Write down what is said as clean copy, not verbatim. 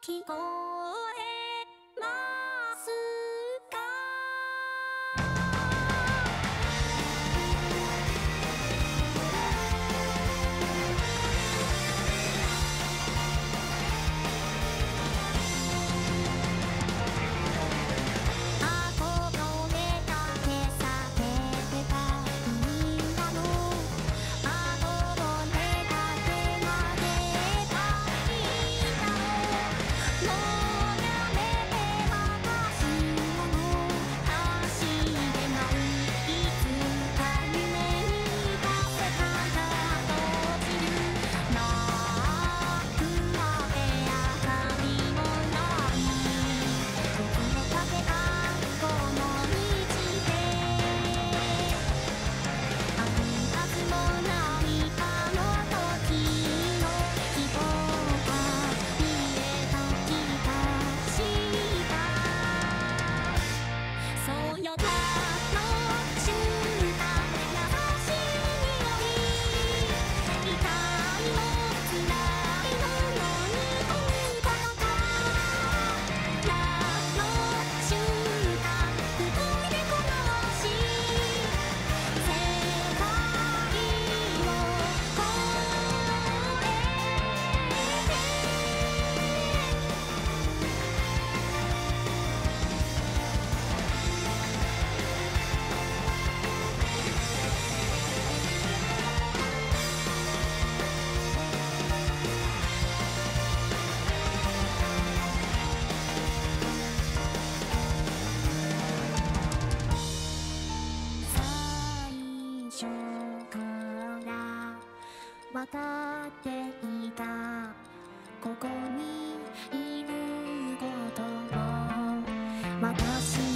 聞こえますか？憧れた手さげてたみんなの憧れた手が出たいんだろう。もうやめて私らの足で舞う。いつか夢に出せたら閉じる真っ暗で明かりもない崩れかけたこの道であるはずもないあの時の希望が見えた気がしたそうよ楽しゅうか優しい匂い痛いも辛いものに込むことか楽しゅうか二人でこのし世界を越えて最初から分かっていたここにいることも私